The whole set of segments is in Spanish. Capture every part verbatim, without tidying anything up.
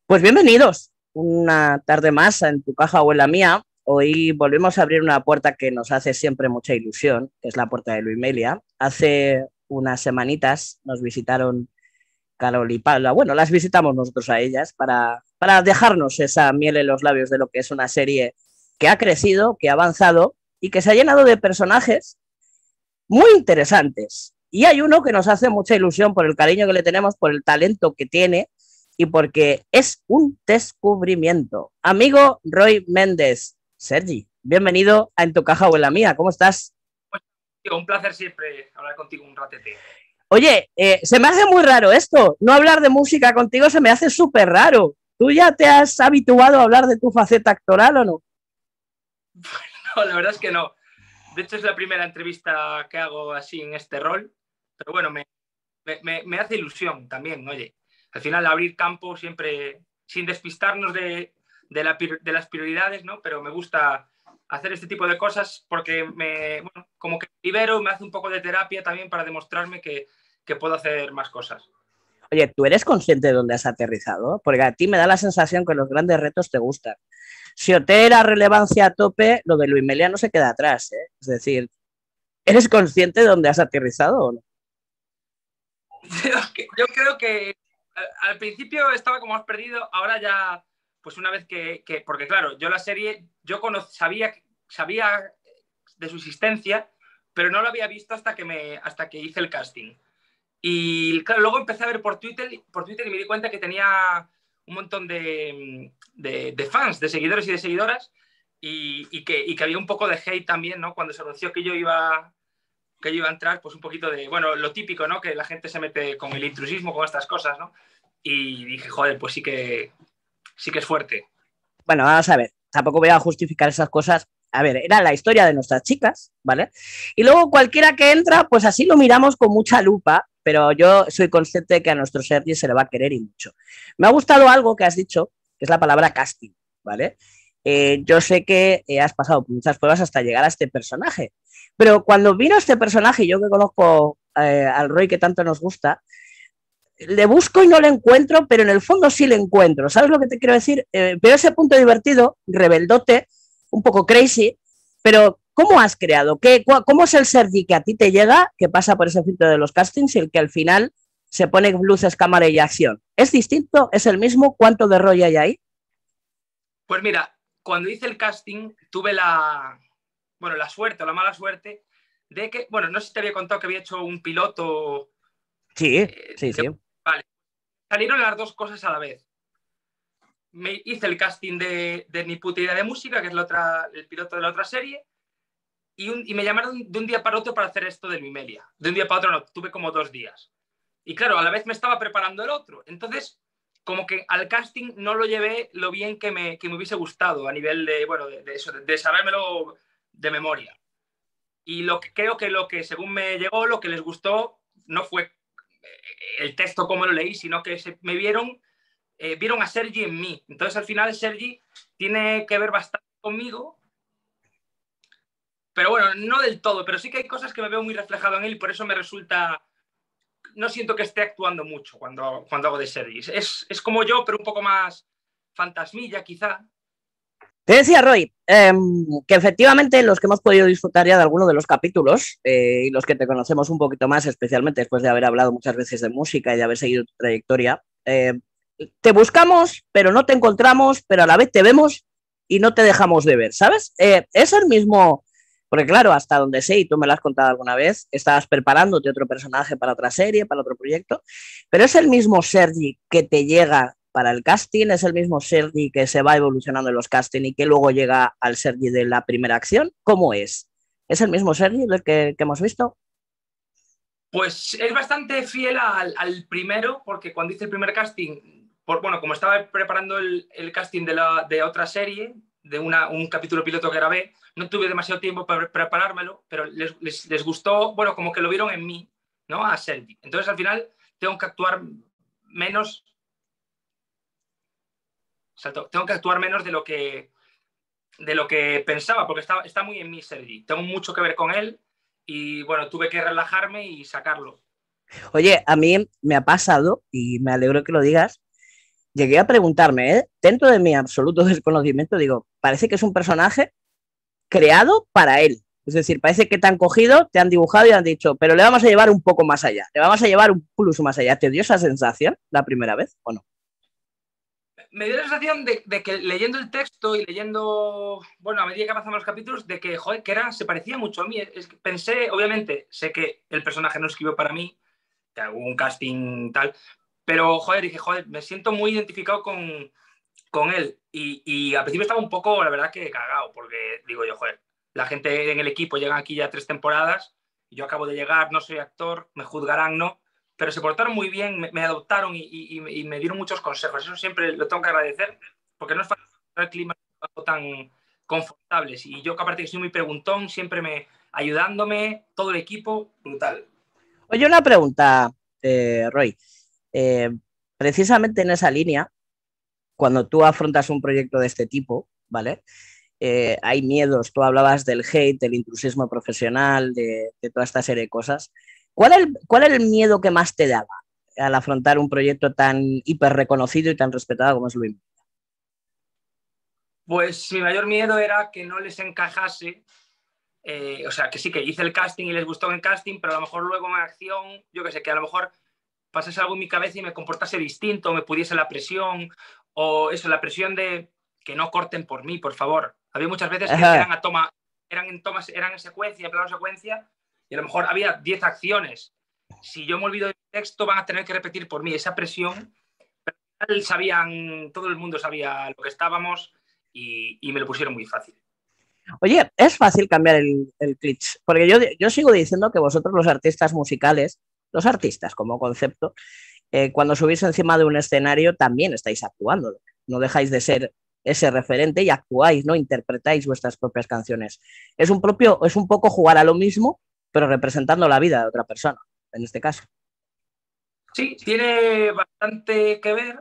Pues bienvenidos una tarde más en tu caja o en la mía. Hoy volvemos a abrir una puerta que nos hace siempre mucha ilusión, que es la puerta de Luimelia. Hace unas semanitas nos visitaron Carol y Paula. Bueno, las visitamos nosotros a ellas para, para dejarnos esa miel en los labios de lo que es una serie que ha crecido, que ha avanzado y que se ha llenado de personajes muy interesantes. Y hay uno que nos hace mucha ilusión por el cariño que le tenemos, por el talento que tiene y porque es un descubrimiento. Amigo Roy Méndez, Sergi, bienvenido a En tu caja o en la mía. ¿Cómo estás? Pues, tío, un placer siempre hablar contigo un ratete. Oye, eh, se me hace muy raro esto. No hablar de música contigo se me hace súper raro. ¿Tú ya te has habituado a hablar de tu faceta actoral o no? No, la verdad es que no. De hecho, es la primera entrevista que hago así en este rol. Pero bueno, me, me, me hace ilusión también, oye. Al final, abrir campo siempre, sin despistarnos de, de, la, de las prioridades, ¿no? Pero me gusta hacer este tipo de cosas porque me, bueno, como que libero, me hace un poco de terapia también para demostrarme que, que puedo hacer más cosas. Oye, ¿tú eres consciente de dónde has aterrizado? Porque a ti me da la sensación que los grandes retos te gustan. Si O T era relevancia a tope, lo de Luimelia no se queda atrás, ¿eh? Es decir, ¿eres consciente de dónde has aterrizado o no? Yo creo que al principio estaba como más perdido, ahora ya, pues una vez que, que porque claro, yo la serie, yo conoc, sabía, sabía de su existencia, pero no lo había visto hasta que, me, hasta que hice el casting. Y claro, luego empecé a ver por Twitter, por Twitter y me di cuenta que tenía un montón de, de, de fans, de seguidores y de seguidoras, y, y, que, y que había un poco de hate también, ¿no? Cuando se anunció que yo iba que yo iba a entrar, pues un poquito de, bueno, lo típico, ¿no? Que la gente se mete con el intrusismo, con estas cosas, ¿no? Y dije, joder, pues sí que, sí que es fuerte. Bueno, vamos a ver, tampoco voy a justificar esas cosas. A ver, era la historia de nuestras chicas, ¿vale? Y luego cualquiera que entra, pues así lo miramos con mucha lupa, pero yo soy consciente de que a nuestro Sergi se le va a querer y mucho. Me ha gustado algo que has dicho, que es la palabra casting, ¿vale? Eh, yo sé que eh, has pasado por muchas pruebas hasta llegar a este personaje, pero cuando vino este personaje, yo que conozco eh, al Roy que tanto nos gusta, le busco y no le encuentro, pero en el fondo sí le encuentro. ¿Sabes lo que te quiero decir? Eh, pero ese punto divertido, rebeldote, un poco crazy, pero ¿cómo has creado? ¿Qué, ¿Cómo es el Sergi que a ti te llega, que pasa por ese filtro de los castings y el que al final se pone luces, cámara y acción? ¿Es distinto? ¿Es el mismo? ¿Cuánto de rollo hay ahí? Pues mira, cuando hice el casting tuve la, bueno, la suerte o la mala suerte de que, bueno, no sé si te había contado que había hecho un piloto. Sí, Eh, sí, de, sí. vale, salieron las dos cosas a la vez. Me hice el casting de, de Ni puta idea de música, que es la otra, el piloto de la otra serie, y, un, y me llamaron de un día para otro para hacer esto de Luimelia. De un día para otro no, tuve como dos días. Y claro, a la vez me estaba preparando el otro. Entonces, como que al casting no lo llevé lo bien que me, que me hubiese gustado a nivel de, bueno, de, de eso, de, de sabérmelo de memoria. Y lo que, creo que lo que según me llegó, lo que les gustó no fue el texto como lo leí, sino que se, me vieron, eh, vieron a Sergi en mí. Entonces al final Sergi tiene que ver bastante conmigo, pero bueno, no del todo, pero sí que hay cosas que me veo muy reflejado en él y por eso me resulta, no siento que esté actuando mucho cuando, cuando hago de Sergi. Es, es como yo, pero un poco más fantasmilla quizá. Te decía, Roy, eh, que efectivamente los que hemos podido disfrutar ya de alguno de los capítulos eh, y los que te conocemos un poquito más, especialmente después de haber hablado muchas veces de música y de haber seguido tu trayectoria, eh, te buscamos, pero no te encontramos, pero a la vez te vemos y no te dejamos de ver, ¿sabes? Eh, es el mismo, porque claro, hasta donde sé, y tú me lo has contado alguna vez, estabas preparándote otro personaje para otra serie, para otro proyecto, pero es el mismo Sergi que te llega para el casting, es el mismo Sergi que se va evolucionando en los castings y que luego llega al Sergi de la primera acción. ¿Cómo es? ¿Es el mismo Sergi del que, que hemos visto? Pues es bastante fiel al, al primero, porque cuando hice el primer casting, por, bueno, como estaba preparando el, el casting de, la, de otra serie, de una, un capítulo piloto que grabé, no tuve demasiado tiempo para preparármelo, pero les, les, les gustó, bueno, como que lo vieron en mí, ¿no? A Sergi. Entonces al final tengo que actuar menos, o sea, tengo que actuar menos de lo que, de lo que pensaba, porque está, está muy en mí Sergi. Tengo mucho que ver con él y bueno, tuve que relajarme y sacarlo. Oye, a mí me ha pasado, y me alegro que lo digas, llegué a preguntarme, ¿eh? Dentro de mi absoluto desconocimiento, digo, parece que es un personaje creado para él. Es decir, parece que te han cogido, te han dibujado y han dicho, pero le vamos a llevar un poco más allá, le vamos a llevar un plus más allá. ¿Te dio esa sensación la primera vez o no? Me dio la sensación de, de que leyendo el texto y leyendo, bueno, a medida que avanzamos los capítulos, de que, joder, que era, se parecía mucho a mí. Es que pensé, obviamente, sé que el personaje no escribió para mí, que hubo un casting tal, pero, joder, dije, joder, me siento muy identificado con, con él. Y, y al principio estaba un poco, la verdad, que cagado, porque digo yo, joder, la gente en el equipo llega aquí ya tres temporadas, y yo acabo de llegar, no soy actor, me juzgarán, ¿no? Pero se portaron muy bien, me, me adoptaron y, y, y me dieron muchos consejos. Eso siempre lo tengo que agradecer, porque no es fácil el clima tan confortables. Y yo, que aparte que soy muy preguntón, siempre me ayudándome, todo el equipo, brutal. Oye, una pregunta, eh, Roy. Eh, precisamente en esa línea, cuando tú afrontas un proyecto de este tipo, ¿vale? Eh, hay miedos, tú hablabas del hate, del intrusismo profesional, de, de toda esta serie de cosas. ¿Cuál es, el, ¿Cuál es el miedo que más te daba al afrontar un proyecto tan hiper reconocido y tan respetado como es Luis? Pues mi mayor miedo era que no les encajase, eh, o sea, que sí que hice el casting y les gustó el casting, pero a lo mejor luego en acción, yo qué sé, que a lo mejor pasase algo en mi cabeza y me comportase distinto, me pudiese la presión, o eso, la presión de que no corten por mí, por favor. Había muchas veces que eran a toma, eran en tomas, eran en secuencia, en plano secuencia, y a lo mejor había diez acciones. Si yo me olvido del texto, van a tener que repetir por mí esa presión. Pero sabían, todo el mundo sabía lo que estábamos y, y me lo pusieron muy fácil. Oye, es fácil cambiar el, el glitch, porque yo, yo sigo diciendo que vosotros los artistas musicales, los artistas como concepto, eh, cuando subís encima de un escenario también estáis actuando, no dejáis de ser ese referente y actuáis, ¿no? Interpretáis vuestras propias canciones. Es un, propio, es un poco jugar a lo mismo, pero representando la vida de otra persona, en este caso. Sí, tiene bastante que ver.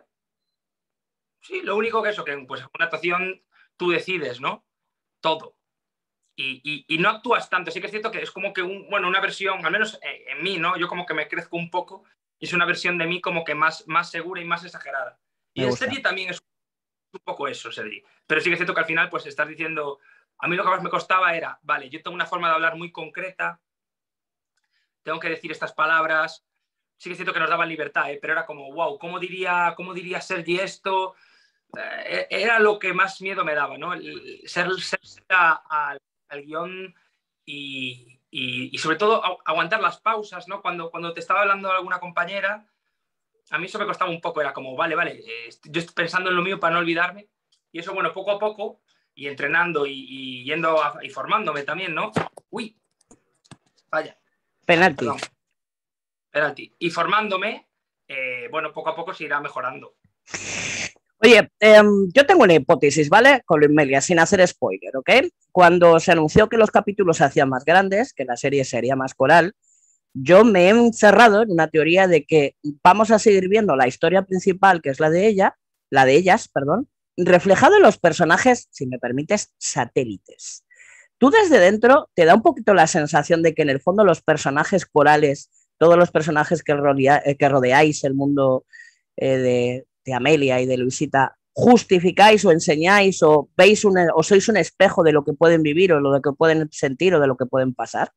Sí, lo único que eso, que pues en una actuación tú decides, ¿no? Todo. Y, y, y no actúas tanto. Sí que es cierto que es como que, un, bueno, una versión, al menos en mí, ¿no? Yo como que me crezco un poco y es una versión de mí como que más, más segura y más exagerada. Y en Sergi también es un poco eso, Sergi. Pero sí que es cierto que al final, pues estás diciendo, a mí lo que más me costaba era, vale, yo tengo una forma de hablar muy concreta, tengo que decir estas palabras. Sí que es cierto que nos daban libertad, ¿eh? Pero era como, wow, ¿cómo diría, cómo diría Sergi esto? Eh, era lo que más miedo me daba, ¿no? El ser, ser al, al guión y, y, y sobre todo aguantar las pausas, ¿no? Cuando, cuando te estaba hablando alguna compañera, a mí eso me costaba un poco, era como, vale, vale, eh, yo estoy pensando en lo mío para no olvidarme. Y eso, bueno, poco a poco, y entrenando y, y yendo a, y formándome también, ¿no? Uy, vaya. Penalti. Perdón. Penalti. Y formándome, eh, bueno, poco a poco se irá mejorando. Oye, eh, yo tengo una hipótesis, ¿vale? Con Luis Meliá, sin hacer spoiler, ¿ok? Cuando se anunció que los capítulos se hacían más grandes, que la serie sería más coral, yo me he encerrado en una teoría de que vamos a seguir viendo la historia principal, que es la de ella, la de ellas, perdón, reflejado en los personajes, si me permites, satélites. Tú desde dentro te da un poquito la sensación de que en el fondo los personajes corales, todos los personajes que, rodea, que rodeáis el mundo eh, de, de Amelia y de Luisita, justificáis o enseñáis o veis una, o sois un espejo de lo que pueden vivir o lo que pueden sentir o de lo que pueden pasar.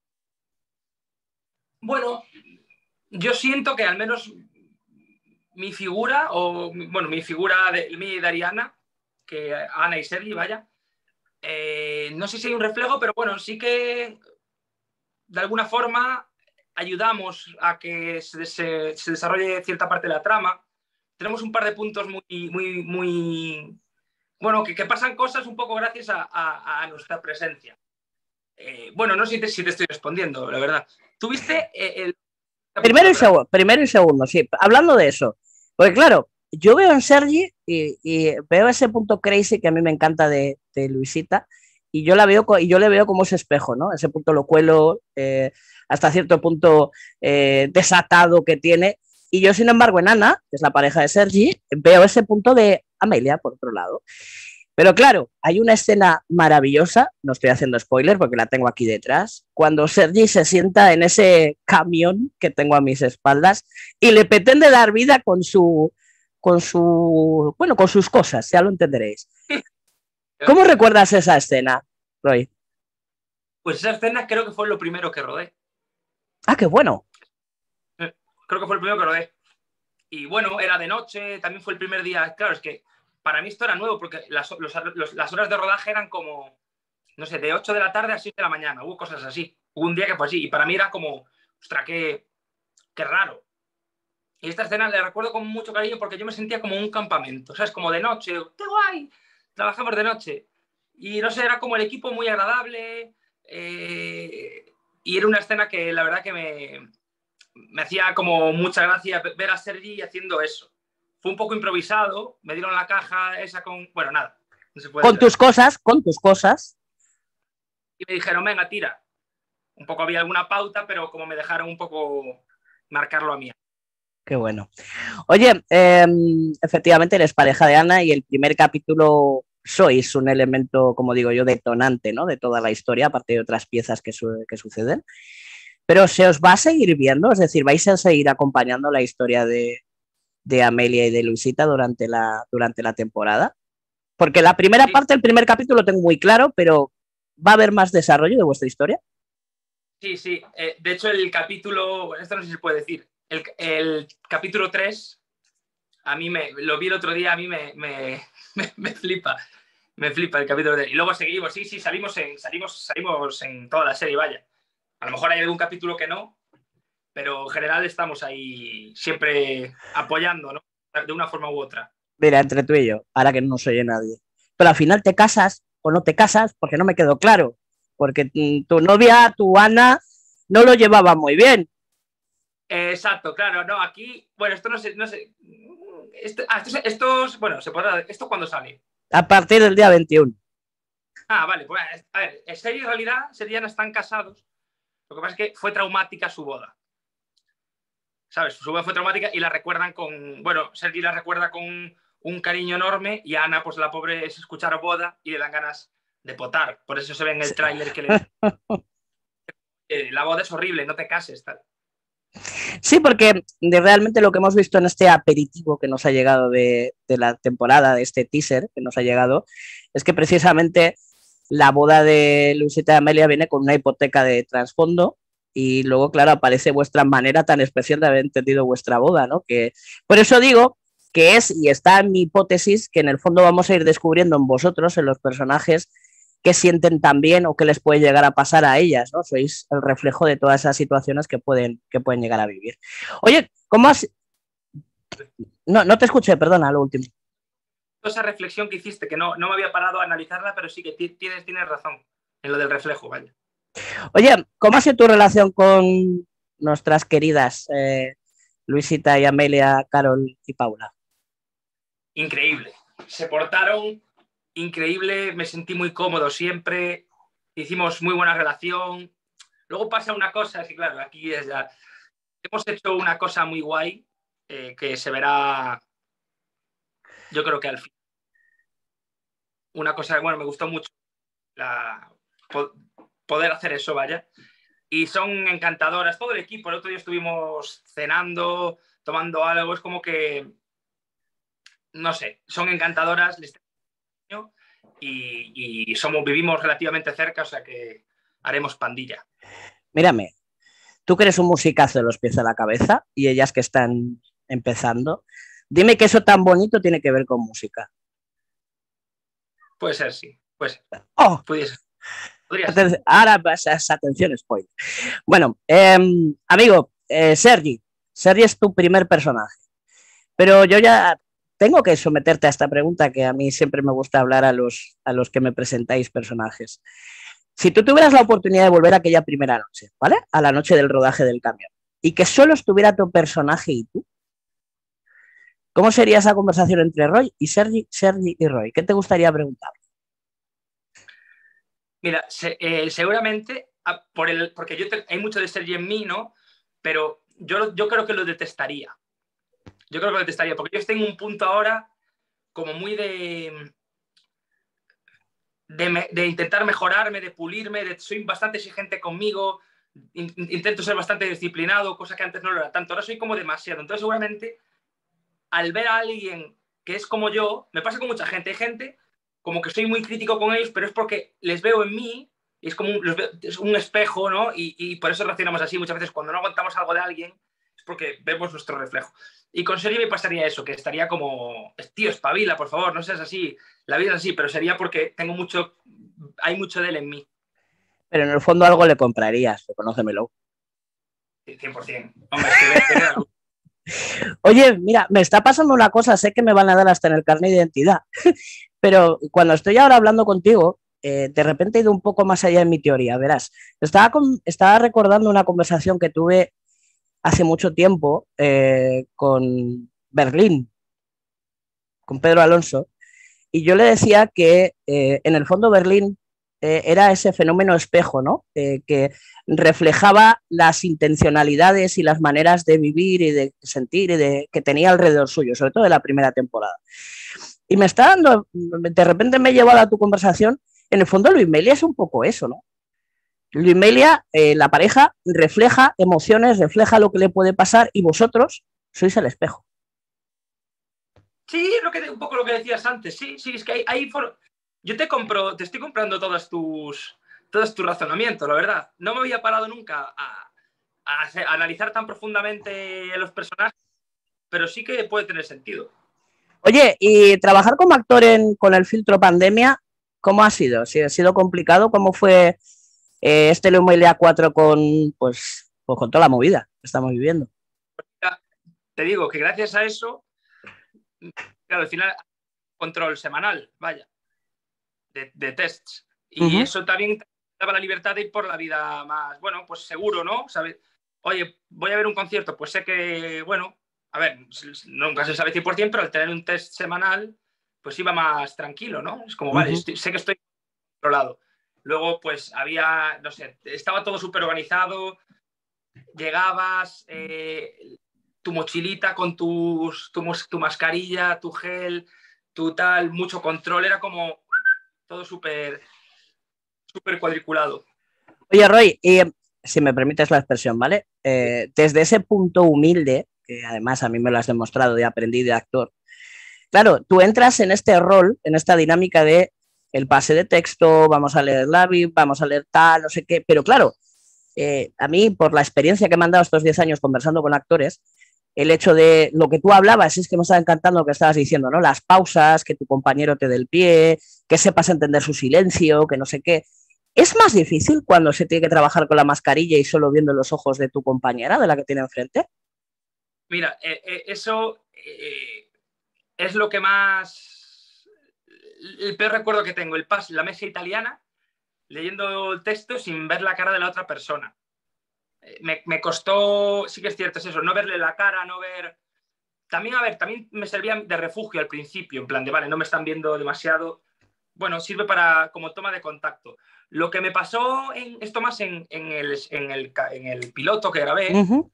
Bueno, yo siento que al menos mi figura, o bueno, mi figura de mi de Ariana, que Ana y Sergi, vaya, eh, no sé si hay un reflejo, pero bueno, sí que de alguna forma ayudamos a que se, se, se desarrolle cierta parte de la trama. Tenemos un par de puntos muy, muy, muy, bueno, que, que pasan cosas un poco gracias a, a, a nuestra presencia. Eh, bueno, no sé si te, si te estoy respondiendo, la verdad. ¿Tuviste el... Primero y, segundo, primero y segundo, sí. Hablando de eso, porque claro, yo veo en Sergi y, y veo ese punto crazy que a mí me encanta de, de Luisita y yo la veo y yo le veo como ese espejo, ¿no? Ese punto locuelo, eh, hasta cierto punto eh, desatado que tiene. Y yo, sin embargo, en Ana, que es la pareja de Sergi, veo ese punto de Amelia, por otro lado. Pero claro, hay una escena maravillosa, no estoy haciendo spoiler porque la tengo aquí detrás, cuando Sergi se sienta en ese camión que tengo a mis espaldas y le pretende dar vida con su, con su, bueno, con sus cosas, ya lo entenderéis. ¿Cómo recuerdas esa escena, Roy? Pues esa escena creo que fue lo primero que rodé. Ah, qué bueno. Creo que fue el primero que rodé. Y bueno, era de noche, también fue el primer día. Claro, es que para mí esto era nuevo porque las, los, los, las horas de rodaje eran como, no sé, de ocho de la tarde a siete de la mañana. Hubo cosas así. Hubo un día que fue así. Y para mí era como, ostras, qué, qué raro. Y esta escena la recuerdo con mucho cariño porque yo me sentía como un campamento, ¿sabes? Como de noche. ¡Qué guay! Trabajamos de noche. Y no sé, era como el equipo muy agradable. Eh, y era una escena que la verdad que me, me hacía como mucha gracia ver a Sergi haciendo eso. Fue un poco improvisado, me dieron la caja esa con... Bueno, nada. No se puede con tus cosas, con tus cosas. Y me dijeron, venga, tira. Un poco había alguna pauta, pero como me dejaron un poco marcarlo a mí. Qué bueno. Oye, eh, efectivamente eres pareja de Ana y el primer capítulo sois un elemento, como digo yo, detonante, ¿no? De toda la historia, aparte de otras piezas que, su que suceden. Pero se os va a seguir viendo, es decir, vais a seguir acompañando la historia de, de Amelia y de Luisita durante la, durante la temporada. Porque la primera Sí. parte, el primer capítulo lo tengo muy claro, pero ¿va a haber más desarrollo de vuestra historia? Sí, sí. Eh, de hecho, el capítulo, esto no sé si se puede decir, el, el capítulo tres, a mí me, lo vi el otro día, a mí me, me, me, me flipa. Me flipa el capítulo tres. Y luego seguimos, sí, sí, salimos en, salimos, salimos en toda la serie, vaya. A lo mejor hay algún capítulo que no, pero en general estamos ahí siempre apoyando, ¿no? De una forma u otra. Mira, entre tú y yo, ahora que no soy nadie. Pero al final te casas o no te casas porque no me quedó claro. Porque tu novia, tu Ana, no lo llevaba muy bien. Eh, exacto, claro, no, aquí, bueno, esto no sé, no sé. Esto, ah, estos, estos, bueno, se podrá, ¿esto cuándo sale? A partir del día veintiuno. Ah, vale, pues a ver, en serio, en realidad, Sergi están casados. Lo que pasa es que fue traumática su boda. ¿Sabes? Su boda fue traumática y la recuerdan con, bueno, Sergi la recuerda con un cariño enorme y a Ana, pues la pobre, es escuchar boda y le dan ganas de potar. Por eso se ve en el tráiler que le... eh, la boda es horrible, no te cases, tal. Sí, porque de realmente lo que hemos visto en este aperitivo que nos ha llegado de, de la temporada, de este teaser que nos ha llegado, es que precisamente la boda de Luisita y Amelia viene con una hipoteca de trasfondo y luego, claro, aparece vuestra manera tan especial de haber entendido vuestra boda, ¿no? Que, por eso digo que es, y está en mi hipótesis, que en el fondo vamos a ir descubriendo en vosotros, en los personajes, qué sienten también o qué les puede llegar a pasar a ellas, ¿no? Sois el reflejo de todas esas situaciones que pueden, que pueden llegar a vivir. Oye, ¿cómo has...? No, no te escuché, perdona, lo último. Esa reflexión que hiciste, que no, no me había parado a analizarla, pero sí que tienes, tienes razón en lo del reflejo, vaya. Oye, ¿cómo ha sido tu relación con nuestras queridas eh, Luisita y Amelia, Carol y Paula? Increíble. Se portaron increíble, me sentí muy cómodo siempre, hicimos muy buena relación. Luego pasa una cosa, es que claro, aquí es ya... Hemos hecho una cosa muy guay eh, que se verá, yo creo que al fin. Una cosa, bueno, me gustó mucho la, poder hacer eso, vaya. Y son encantadoras, todo el equipo. El otro día estuvimos cenando, tomando algo, es como que, no sé, son encantadoras y, y somos, vivimos relativamente cerca, o sea que haremos pandilla. Mírame, tú que eres un musicazo de los pies a la cabeza y ellas que están empezando, dime que eso tan bonito tiene que ver con música. Puede ser, sí. Pues, ¡Oh! pudiese. Podría Aten ser. ahora pasas, atención, spoiler. Bueno, eh, amigo, eh, Sergi, Sergi es tu primer personaje, pero yo ya tengo que someterte a esta pregunta que a mí siempre me gusta hablar a los, a los que me presentáis personajes. Si tú tuvieras la oportunidad de volver a aquella primera noche, ¿vale? A la noche del rodaje del camión, y que solo estuviera tu personaje y tú, ¿cómo sería esa conversación entre Roy y Sergi, Sergi y Roy? ¿Qué te gustaría preguntar? Mira, se, eh, seguramente, a, por el, porque yo te, hay mucho de Sergi en mí, ¿no? Pero yo, yo creo que lo detestaría. Yo creo que lo detestaría, porque yo estoy en un punto ahora como muy de, de, de intentar mejorarme, de pulirme, de, soy bastante exigente conmigo, in, intento ser bastante disciplinado, cosa que antes no lo era tanto. Ahora soy como demasiado. Entonces seguramente al ver a alguien que es como yo, me pasa con mucha gente, hay gente como que soy muy crítico con ellos, pero es porque les veo en mí, y es como un, los veo, es un espejo, ¿no? Y, y por eso reaccionamos así muchas veces cuando no aguantamos algo de alguien, es porque vemos nuestro reflejo. Y con Sergi me pasaría eso, que estaría como, tío, espabila, por favor, no seas así, la vida es así, pero sería porque tengo mucho, hay mucho de él en mí. Pero en el fondo algo le comprarías, reconócemelo. cien por ciento. Hombre, es que ve, ve la luz. Oye, mira, me está pasando una cosa, sé que me van a dar hasta en el carnet de identidad, pero cuando estoy ahora hablando contigo, eh, de repente he ido un poco más allá en mi teoría, verás. Estaba, con, estaba recordando una conversación que tuve hace mucho tiempo eh, con Berlín, con Pedro Alonso, y yo le decía que eh, en el fondo Berlín eh, era ese fenómeno espejo, ¿no? Eh, que reflejaba las intencionalidades y las maneras de vivir y de sentir y de que tenía alrededor suyo, sobre todo en la primera temporada. Y me está dando, de repente me he llevado a tu conversación, en el fondo Luis Melia es un poco eso, ¿no? Luis Melia, eh, la pareja, refleja emociones, refleja lo que le puede pasar y vosotros sois el espejo. Sí, lo que, un poco lo que decías antes, sí, sí, es que hay, hay for... yo te compro, te estoy comprando todos tus, todos tus razonamientos, la verdad. No me había parado nunca a, a, hacer, a analizar tan profundamente los personajes, pero sí que puede tener sentido. Oye, y trabajar como actor en, con el filtro pandemia, ¿cómo ha sido? ¿Sí, ha sido complicado? ¿Cómo fue eh, este Luis Melia cuatro con, pues, pues, con toda la movida que estamos viviendo? Te digo que gracias a eso, claro, al final, control semanal, vaya, de, de tests. Y uh-huh. Eso también te daba la libertad de ir por la vida más, bueno, pues seguro, ¿no? ¿Sabes? Oye, voy a ver un concierto, pues sé que, bueno, a ver, nunca se sabe cien por ciento, pero al tener un test semanal, pues iba más tranquilo, ¿no? Es como, uh-huh. Vale, estoy, sé que estoy controlado. Luego, pues había, no sé, estaba todo súper organizado, llegabas, eh, tu mochilita con tus, tu, tu mascarilla, tu gel, tu tal, mucho control, era como todo súper súper cuadriculado. Oye, Roy, y, si me permites la expresión, ¿vale? Eh, desde ese punto humilde, que además a mí me lo has demostrado y aprendí de actor, claro, tú entras en este rol, en esta dinámica de el pase de texto, vamos a leer la Biblia, vamos a leer tal, no sé qué, pero claro, eh, a mí, por la experiencia que me han dado estos diez años conversando con actores, el hecho de lo que tú hablabas, es que me estaba encantando lo que estabas diciendo, ¿no? Las pausas, que tu compañero te dé el pie, que sepas entender su silencio, que no sé qué. ¿Es más difícil cuando se tiene que trabajar con la mascarilla y solo viendo los ojos de tu compañera, de la que tiene enfrente? Mira, eh, eh, eso eh, es lo que más... El peor recuerdo que tengo, el pas, la mesa italiana, leyendo el texto sin ver la cara de la otra persona. Me, me costó, sí que es cierto, es eso, no verle la cara, no ver... También, a ver, también me servía de refugio al principio, en plan de, vale, no me están viendo demasiado. Bueno, sirve para como toma de contacto. Lo que me pasó, en, esto más en, en, el, en, el, en el piloto que grabé, uh-huh.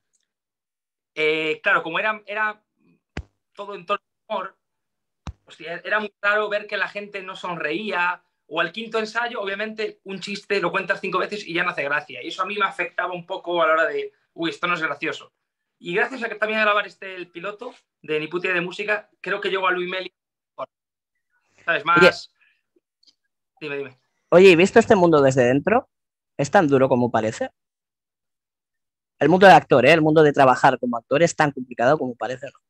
eh, claro, como era, era todo en tono de humor, hostia, era muy raro ver que la gente no sonreía, o al quinto ensayo, obviamente, un chiste lo cuentas cinco veces y ya no hace gracia. Y eso a mí me afectaba un poco a la hora de, uy, esto no es gracioso. Y gracias a que también a grabar este el piloto de Ni puta idea de música, creo que llego a Luis Melia. ¿Sabes? Más... Oye, dime, dime. Oye, ¿y visto este mundo desde dentro? ¿Es tan duro como parece? El mundo de actor, ¿eh? El mundo de trabajar como actor es tan complicado como parece, ¿no?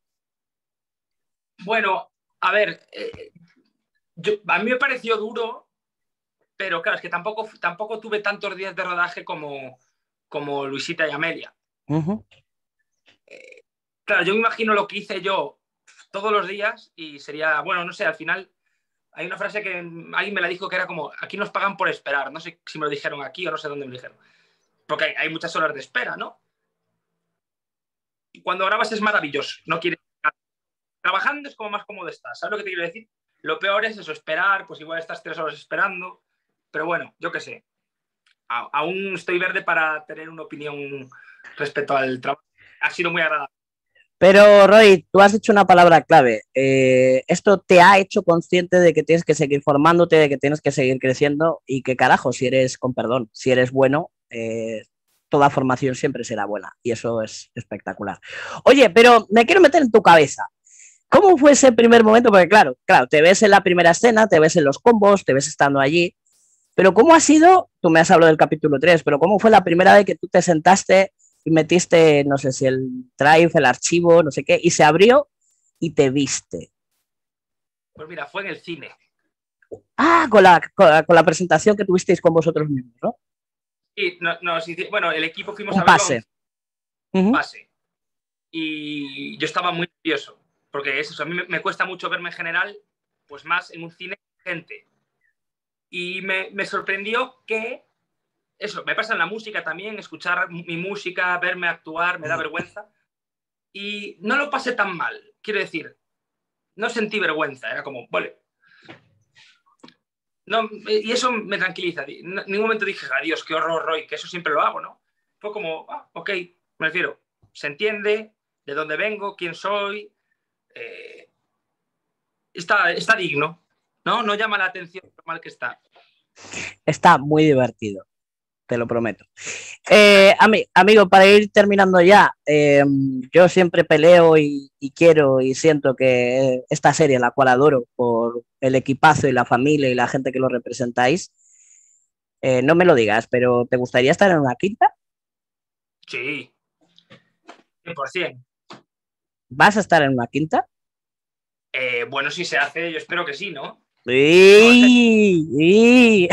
Bueno, a ver, eh, yo, a mí me pareció duro, pero claro, es que tampoco, tampoco tuve tantos días de rodaje como, como Luisita y Amelia. Uh-huh. Eh, claro, yo me imagino lo que hice yo todos los días y sería, bueno, no sé, al final hay una frase que alguien me la dijo que era como, aquí nos pagan por esperar, no sé si me lo dijeron aquí o no sé dónde me lo dijeron, porque hay, hay muchas horas de espera, ¿no? Y cuando grabas es maravilloso, no quieres... Trabajando es como más cómodo estás, ¿sabes lo que te quiero decir? Lo peor es eso, esperar, pues igual estás tres horas esperando, pero bueno, yo qué sé. A, aún estoy verde para tener una opinión respecto al trabajo. Ha sido muy agradable. Pero, Roy, tú has dicho una palabra clave. Eh, esto te ha hecho consciente de que tienes que seguir formándote, de que tienes que seguir creciendo y que, carajo, si eres, con perdón, si eres bueno, eh, toda formación siempre será buena y eso es espectacular. Oye, pero me quiero meter en tu cabeza. ¿Cómo fue ese primer momento? Porque claro, claro, te ves en la primera escena, te ves en los combos, te ves estando allí, pero ¿cómo ha sido? Tú me has hablado del capítulo tres, pero ¿cómo fue la primera vez que tú te sentaste y metiste, no sé si el drive, el archivo, no sé qué, y se abrió y te viste? Pues mira, fue en el cine. Ah, con la, con la, con la presentación que tuvisteis con vosotros mismos, ¿no? Y no, no, bueno, el equipo fuimos Un a verlo pase. un Uh-huh. pase. Y yo estaba muy nervioso, porque eso, a mí me, me cuesta mucho verme en general, pues más en un cine gente. Y me, me sorprendió que, eso, me pasa en la música también, escuchar mi música, verme actuar, me da vergüenza. Y no lo pasé tan mal, quiero decir, no sentí vergüenza, era como, vale. No, y eso me tranquiliza. En ningún momento dije, adiós, qué horror, Roy, que eso siempre lo hago, ¿no? Fue como, ah, ok, me refiero, se entiende de dónde vengo, quién soy, eh, está, está digno, ¿no? No llama la atención lo mal que está. Está muy divertido, te lo prometo. Eh, ami amigo, para ir terminando ya, eh, yo siempre peleo y, y quiero y siento que esta serie, la cual adoro por el equipazo y la familia y la gente que lo representáis, eh, no me lo digas, pero ¿te gustaría estar en una quinta? Sí, cien por ciento. ¿Vas a estar en una quinta? Eh, bueno, si se hace, yo espero que sí, ¿no? ¡Sí! No, ¡Sí!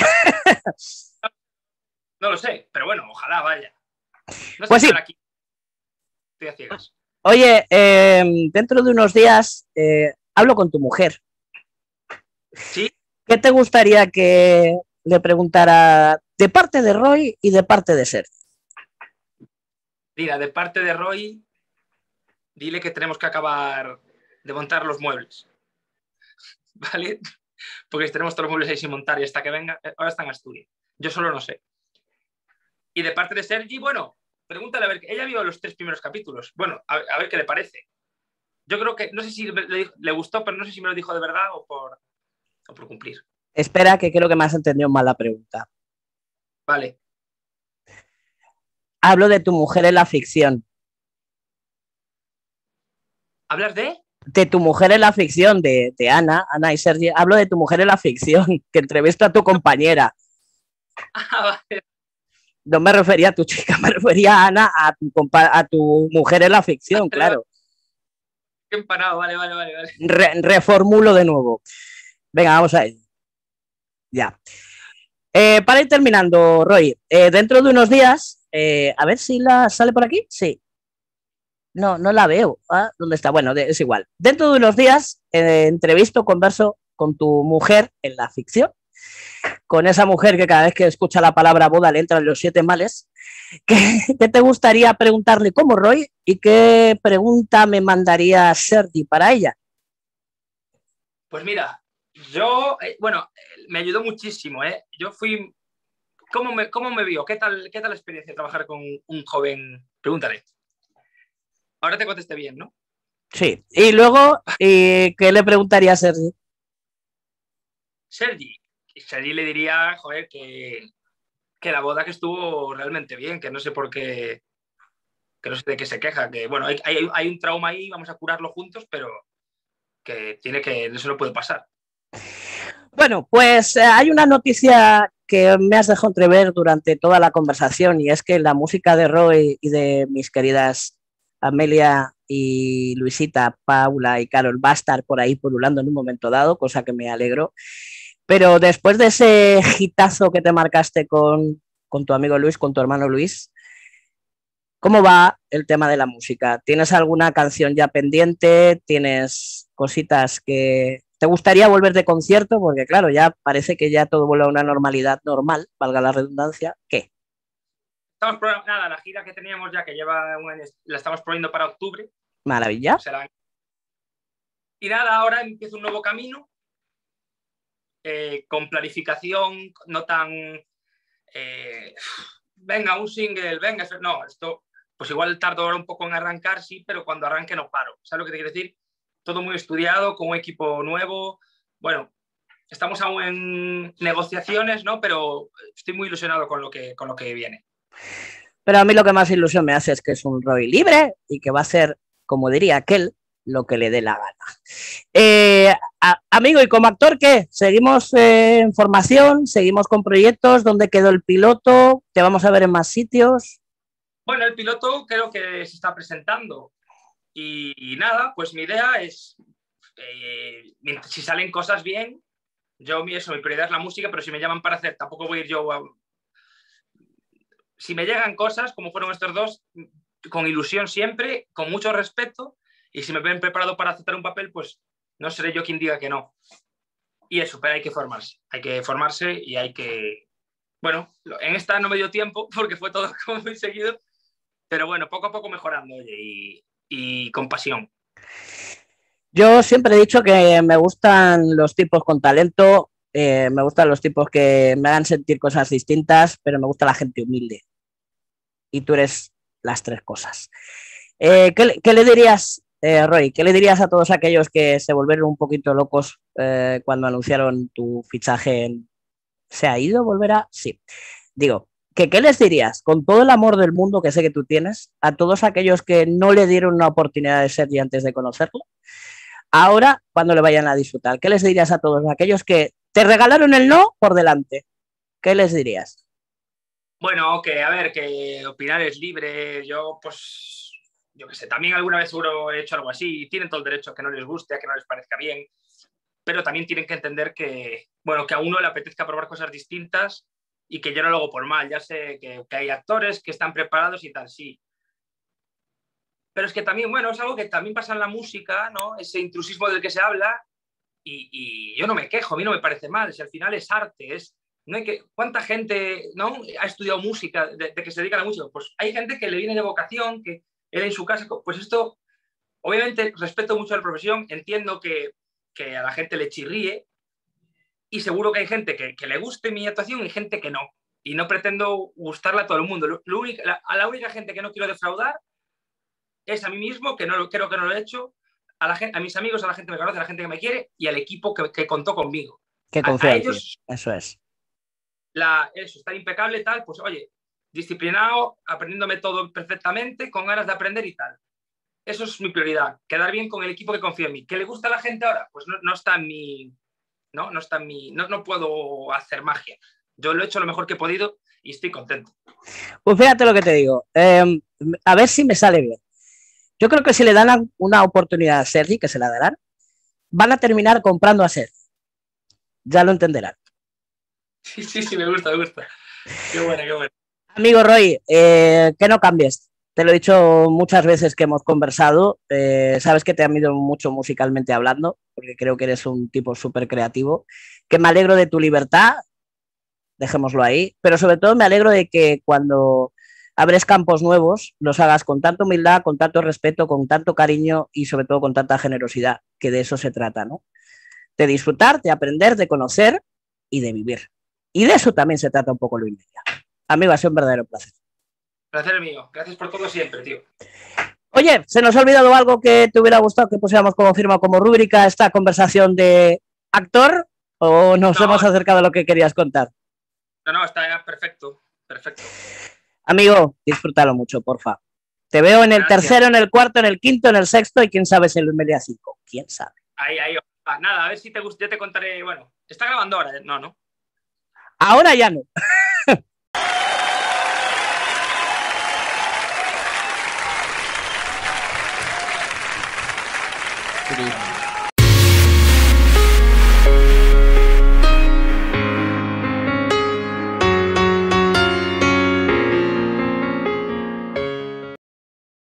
no lo sé, pero bueno, ojalá vaya. No sé Pues si sí. aquí estoy a ciegas. Oye, eh, dentro de unos días eh, hablo con tu mujer. ¿Sí? ¿Qué te gustaría que le preguntara de parte de Roy y de parte de Ser? Mira, de parte de Roy, dile que tenemos que acabar de montar los muebles. ¿Vale? Porque tenemos todos los muebles ahí sin montar y hasta que venga, ahora está en Asturias. Yo solo no sé. Y de parte de Sergi, bueno, pregúntale a ver, ella vio los tres primeros capítulos. Bueno, a, a ver qué le parece. Yo creo que, no sé si le, le, gustó, pero no sé si me lo dijo de verdad o por, o por cumplir. Espera, que creo que me has entendido mal la pregunta. Vale. Hablo de tu mujer en la ficción. ¿Hablas de? De tu mujer en la ficción, de, de Ana, Ana y Sergi. Hablo de tu mujer en la ficción, que entrevista a tu compañera. Ah, vale. No me refería a tu chica, me refería a Ana, a tu, a tu mujer en la ficción, Vale, claro. Qué empanado, vale, vale, vale. vale. Re, reformulo de nuevo. Venga, vamos a ir. Ya. Eh, para ir terminando, Roy, eh, dentro de unos días, eh, a ver si la sale por aquí. Sí. No, no la veo. ¿Ah? ¿Dónde está? Bueno, es igual. Dentro de unos días, eh, entrevisto, converso con tu mujer en la ficción, con esa mujer que cada vez que escucha la palabra boda le entran los siete males. ¿Qué, qué te gustaría preguntarle como Roy y qué pregunta me mandaría Sergi para ella? Pues mira, yo, eh, bueno, me ayudó muchísimo, ¿eh? Yo fui, ¿cómo me, cómo me vio? ¿Qué tal, ¿Qué tal la experiencia de trabajar con un joven? Pregúntale. Ahora te contesté bien, ¿no? Sí. Y luego, ¿y qué le preguntaría a Sergi? Sergi. Sergi le diría, joder, que, que la boda que estuvo realmente bien, que no sé por qué, que no sé de qué se queja, que bueno, hay, hay, hay un trauma ahí, vamos a curarlo juntos, pero que tiene que, eso no puede pasar. Bueno, pues eh, hay una noticia que me has dejado entrever durante toda la conversación y es que la música de Roy y de mis queridas Amelia y Luisita, Paula y Carol va a estar por ahí pululando en un momento dado, cosa que me alegro. Pero después de ese hitazo que te marcaste con, con tu amigo Luis, con tu hermano Luis, ¿cómo va el tema de la música? ¿Tienes alguna canción ya pendiente? ¿Tienes cositas que te gustaría volver de concierto? Porque claro, ya parece que ya todo vuelve a una normalidad normal, valga la redundancia. ¿Qué? Estamos probando, nada, la gira que teníamos ya, que lleva un año, la estamos poniendo para octubre. Maravilla. Será... Y nada, ahora empiezo un nuevo camino, eh, con planificación, no tan... Eh, venga, un single, venga, no, esto, pues igual tardo ahora un poco en arrancar, sí, pero cuando arranque no paro. ¿Sabes lo que te quiero decir? Todo muy estudiado, con un equipo nuevo. Bueno, estamos aún en negociaciones, ¿no? Pero estoy muy ilusionado con lo que, con lo que viene. Pero a mí lo que más ilusión me hace es que es un Roy libre y que va a ser, como diría aquel, lo que le dé la gana. Eh, a, amigo, ¿y como actor qué? ¿Seguimos eh, en formación? ¿Seguimos con proyectos? ¿Dónde quedó el piloto? ¿Te vamos a ver en más sitios? Bueno, el piloto creo que se está presentando y, y nada, pues mi idea es, eh, si salen cosas bien, yo mi, eso, mi prioridad es la música, pero si me llaman para hacer, tampoco voy a ir yo a... Si me llegan cosas, como fueron estos dos, con ilusión siempre, con mucho respeto, y si me ven preparado para aceptar un papel, pues no seré yo quien diga que no. Y eso, pero hay que formarse, hay que formarse y hay que... Bueno, en esta no me dio tiempo porque fue todo como muy seguido, pero bueno, poco a poco mejorando, oye, y, y con pasión. Yo siempre he dicho que me gustan los tipos con talento, eh, me gustan los tipos que me hagan sentir cosas distintas, pero me gusta la gente humilde. Y tú eres las tres cosas. Eh, ¿qué, ¿Qué le dirías, eh, Roy? ¿Qué le dirías a todos aquellos que se volvieron un poquito locos eh, cuando anunciaron tu fichaje en... ¿Se ha ido? ¿Volverá? Sí. Digo, ¿que, ¿qué les dirías con todo el amor del mundo que sé que tú tienes a todos aquellos que no le dieron una oportunidad de Sergi antes de conocerlo? Ahora, cuando le vayan a disfrutar, ¿qué les dirías a todos aquellos que te regalaron el no por delante? ¿Qué les dirías? Bueno, que a ver, que opinar es libre. Yo, pues, yo qué sé, también alguna vez seguro he hecho algo así. Tienen todo el derecho a que no les guste, a que no les parezca bien. Pero también tienen que entender que, bueno, que a uno le apetezca probar cosas distintas y que yo no lo hago por mal. Ya sé que, que hay actores que están preparados y tal, sí. Pero es que también, bueno, es algo que también pasa en la música, ¿no? Ese intrusismo del que se habla y, y yo no me quejo, a mí no me parece mal. Si al final es arte, es... No hay que, ¿cuánta gente, ¿no?, ha estudiado música, de, de que se dedica a la música? Pues hay gente que le viene de vocación, que él en su casa, pues esto, obviamente respeto mucho a la profesión, entiendo que, que a la gente le chirríe y seguro que hay gente que, que le guste mi actuación y gente que no. Y no pretendo gustarle a todo el mundo. Lo, lo único, la, a la única gente que no quiero defraudar es a mí mismo, que no lo, creo que no lo he hecho, a, la gente, a mis amigos, a la gente que me conoce, a la gente que me quiere y al equipo que, que contó conmigo. Que confía en ti, eso es. La, eso, estar impecable y tal, pues oye, disciplinado, aprendiéndome todo perfectamente, con ganas de aprender y tal. Eso es mi prioridad, quedar bien con el equipo que confía en mí. ¿Qué le gusta a la gente ahora? Pues no, no está en mi... No, no está en mi... No, no puedo hacer magia. Yo lo he hecho lo mejor que he podido y estoy contento. Pues fíjate lo que te digo. Eh, a ver si me sale bien. Yo creo que si le dan una oportunidad a Sergi, que se la darán, van a terminar comprando a Sergi. Ya lo entenderán. Sí, sí, sí, me gusta, me gusta. Qué bueno, qué bueno. Amigo Roy, eh, que no cambies. Te lo he dicho muchas veces que hemos conversado. Eh, sabes que te admiro mucho musicalmente hablando, porque creo que eres un tipo súper creativo. Que me alegro de tu libertad, dejémoslo ahí, pero sobre todo me alegro de que cuando abres campos nuevos los hagas con tanta humildad, con tanto respeto, con tanto cariño y sobre todo con tanta generosidad, que de eso se trata, ¿no? De disfrutar, de aprender, de conocer y de vivir. Y de eso también se trata un poco Luis Media. Amigo, ha sido un verdadero placer. Placer mío. Gracias por todo siempre, tío. Oye, ¿se nos ha olvidado algo que te hubiera gustado que pusiéramos como firma, como rúbrica esta conversación de actor? ¿O nos no, hemos acercado a lo que querías contar? No, no, está perfecto. Perfecto. Amigo, disfrútalo mucho, porfa. Te veo en el Gracias. tercero, en el cuarto, en el quinto, en el sexto y quién sabe si en Luis Media cinco. ¿Quién sabe? Ahí, ahí. Ah, nada, a ver si te gusta. Yo te contaré. Bueno, está grabando ahora. No, no. Ahora ya no. Good evening.